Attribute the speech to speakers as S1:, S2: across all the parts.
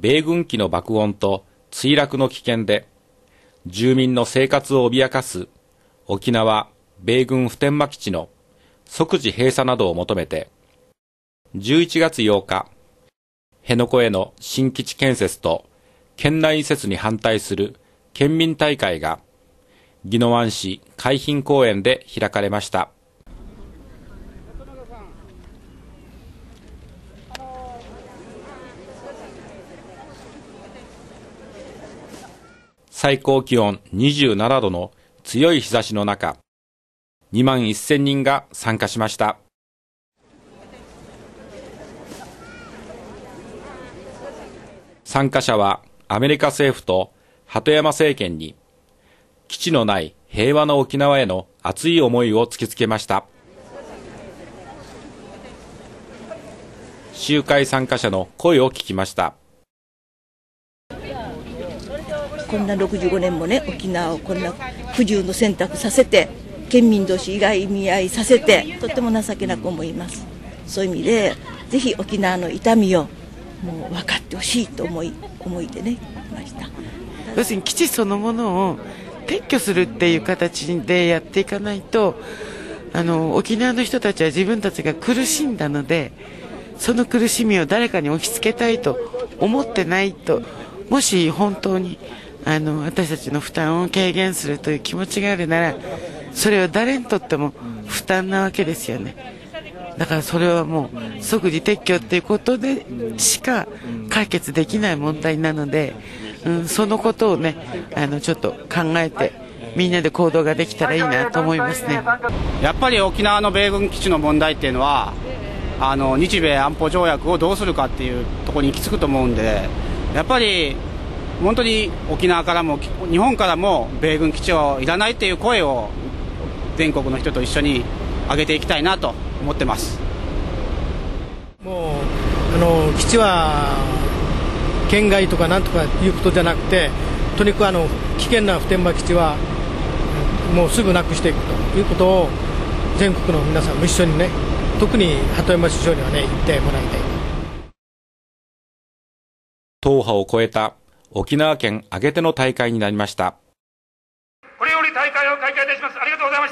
S1: 米軍機の爆音と墜落の危険で住民の生活を脅かす沖縄米軍普天間基地の即時閉鎖などを求めて11月8日、辺野古への新基地建設と県内移設に反対する県民大会が宜野湾市海浜公園で開かれました。最高気温27度の強い日差しの中、2万1000人が参加しました。参加者はアメリカ政府と鳩山政権に基地のない平和な沖縄への熱い思いを突きつけました。集会参加者の声を聞きました。
S2: こんな65年もね、沖縄をこんな不自由の選択させて、県民同士以外見合いさせて、とっても情けなく思います。そういう意味でぜひ沖縄の痛みをもう分かってほしいと思いでね、来ました。
S3: 要するに基地そのものを撤去するっていう形でやっていかないと、沖縄の人たちは自分たちが苦しんだので、その苦しみを誰かに押し付けたいと思ってないと、もし本当に私たちの負担を軽減するという気持ちがあるなら、それは誰にとっても負担なわけですよね。だからそれはもう即時撤去っていうことでしか解決できない問題なので、そのことをね、ちょっと考えてみんなで行動ができたらいいなと思いますね。
S4: やっぱり沖縄の米軍基地の問題っていうのは、日米安保条約をどうするかっていうところに行き着くと思うんで、やっぱり本当に沖縄からも日本からも米軍基地はいらないっていう声を全国の人と一緒に上げていきたいなと思ってます。
S5: もう基地は県外とかなんとかいうことじゃなくて、とにかく危険な普天間基地はもうすぐなくしていくということを全国の皆さんも一緒にね、特に鳩山首相にはね、言ってもらいたい。
S1: 党派を超えた沖縄県挙げての大会になりました。
S6: これより大会を開会いたします。ありがとうございました。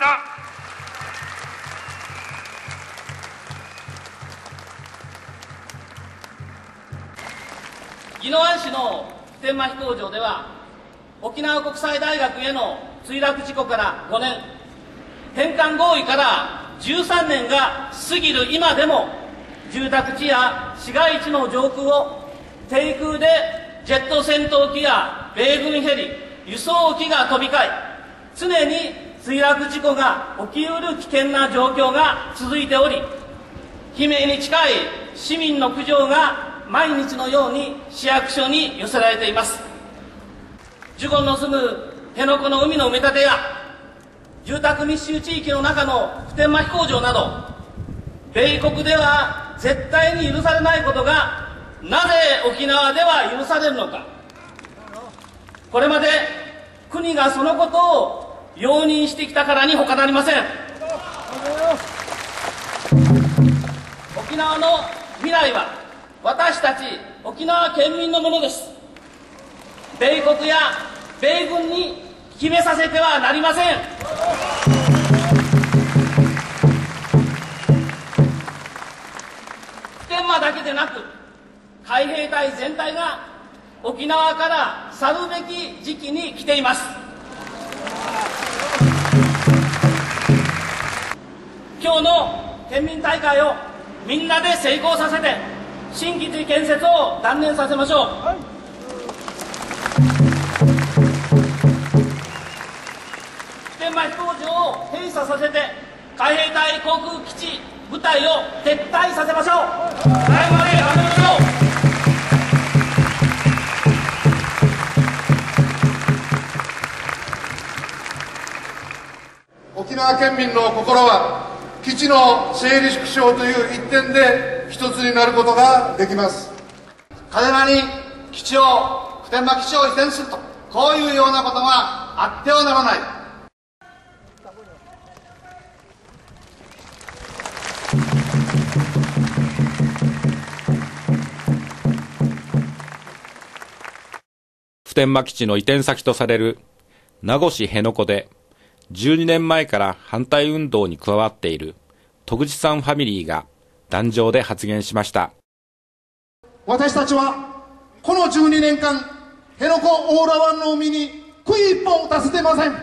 S7: 宜野湾市の普天間飛行場では、沖縄国際大学への墜落事故から5年、返還合意から13年が過ぎる今でも、住宅地や市街地の上空を低空でジェット戦闘機や米軍ヘリ、輸送機が飛び交い、常に墜落事故が起きうる危険な状況が続いており、悲鳴に近い市民の苦情が毎日のように市役所に寄せられています。ジュゴンの住む辺野古の海の埋め立てや住宅密集地域の中の普天間飛行場など、米国では絶対に許されないことがなぜ沖縄では許されるのか。これまで国がそのことを容認してきたからに他なりません。沖縄の未来は私たち沖縄県民のものです。米国や米軍に決めさせてはなりません。普天間だけでなく、海兵隊全体が沖縄から去るべき時期に来ています。今日の県民大会をみんなで成功させて、新基地建設を断念させましょう。普天間飛行場を閉鎖させて、海兵隊航空基地部隊を撤退させましょう。最後まで頑張りましょう。
S8: 沖縄県民の心は基地の整理縮小という一点で一つになることができます。
S9: 嘉手納に基地を、普天間基地を移転すると、こういうようなことがあってはならない。
S1: 普天間基地の移転先とされる名護市辺野古で12年前から反対運動に加わっている戸口さんファミリーが壇上で発言しました。
S8: 私たちはこの12年間、辺野古大浦湾の海に悔い一本打たせてません。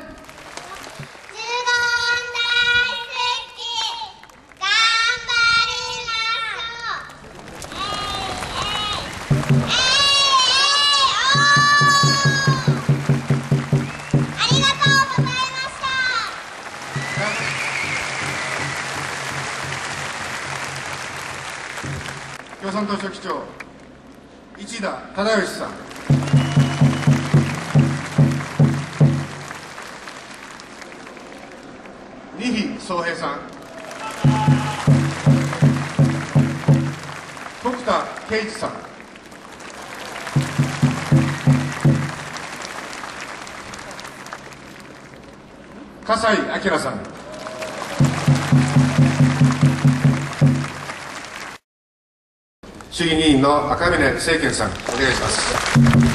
S8: 共産党書記長、市田忠義さん。二比宗平さん。徳田圭一さん。笠井明さん。衆議院議員の赤嶺政賢さん、お願いします。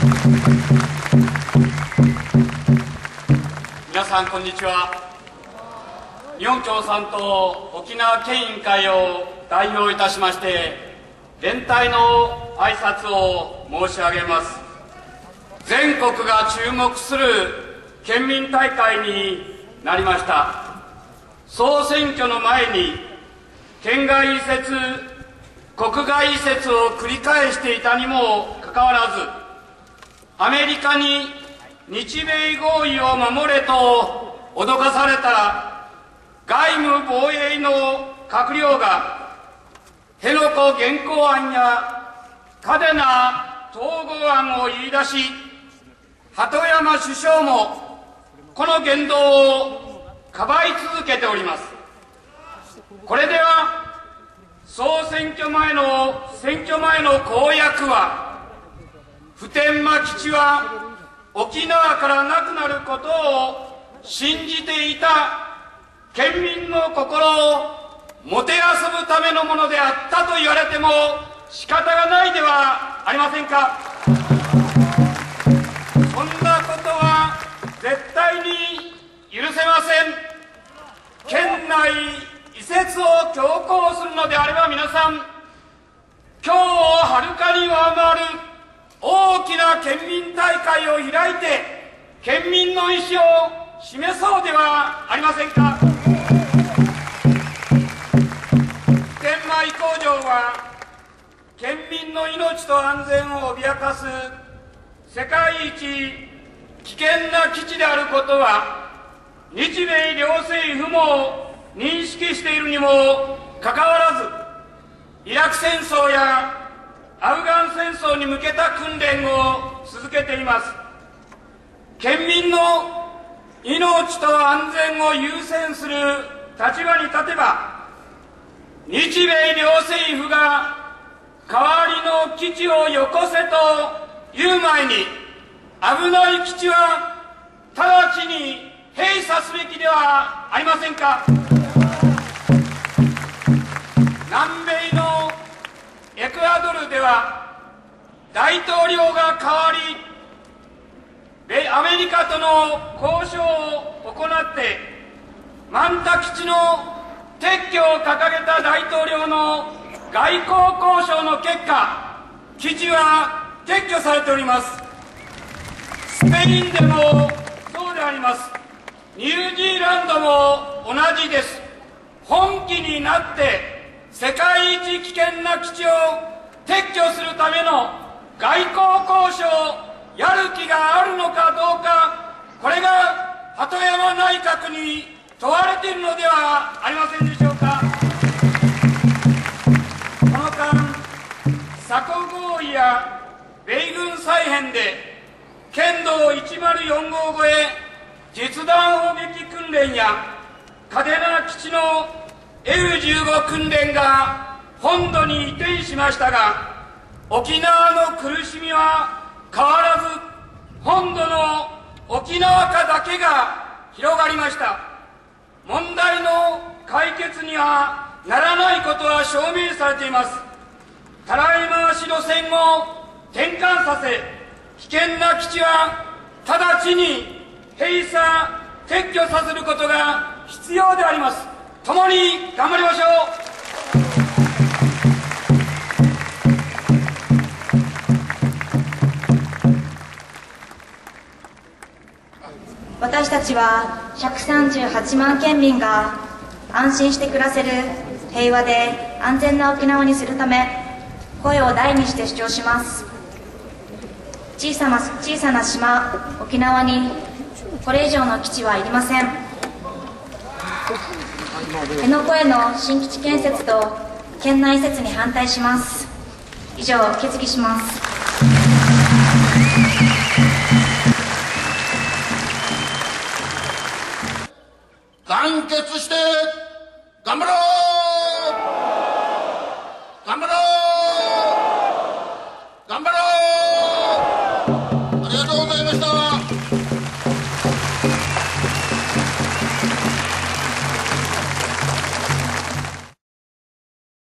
S10: 皆さん、こんにちは。日本共産党沖縄県委員会を代表いたしまして、連帯の挨拶を申し上げます。全国が注目する県民大会になりました。総選挙の前に、県外移設、国外移設を繰り返していたにもかかわらず、アメリカに日米合意を守れと脅かされた外務防衛の閣僚が、辺野古現行案や嘉手納統合案を言い出し、鳩山首相もこの言動をかばい続けております。これでは総選挙前の公約は、普天間基地は沖縄からなくなることを信じていた県民の心をもてあそぶためのものであったと言われても仕方がないではありませんか。そんなことは絶対に許せません。県内移設を強行するのであれば、皆さん、今日をはるかに上回る大きな県民大会を開いて、県民の意思を示そうではありませんか。普天間飛行場は、県民の命と安全を脅かす世界一危険な基地であることは、日米両政府も認識しているにもかかわらず、イラク戦争やアフガン戦争に向けた訓練を続けています。県民の命と安全を優先する立場に立てば、日米両政府が代わりの基地をよこせという前に、危ない基地は直ちに閉鎖すべきではありませんか。南米のエクアドルでは大統領が変わり、アメリカとの交渉を行ってマンタ基地の撤去を掲げた大統領の外交交渉の結果、基地は撤去されております。スペインでもそうであります。ニュージーランドも同じです。本気になって世界一危険な基地を撤去するための外交交渉をやる気があるのかどうか、これが鳩山内閣に問われているのではありませんでしょうか。この間、佐古合意や米軍再編で県道104号越え実弾砲撃訓練や嘉手納基地の F15 訓練が本土に移転しましたが、沖縄の苦しみは変わらず本土の沖縄化だけが広がりました。問題の解決にはならないことは証明されています。たらい回し路線を転換させ、 危険な基地は直ちに閉鎖撤去させることが必要であります。共に頑張りましょう。
S11: 私たちは138万県民が安心して暮らせる平和で安全な沖縄にするため、声を大にして主張します。小さな島沖縄にこれ以上の基地はいりません。辺野古への新基地建設と県内移設に反対します。以上、決議します。
S12: 団結して頑張ろう。